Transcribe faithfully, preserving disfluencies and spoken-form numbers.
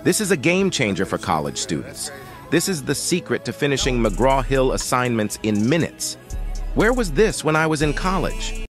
This is a game changer for college students. This is the secret to finishing McGraw-Hill assignments in minutes. Where was this when I was in college?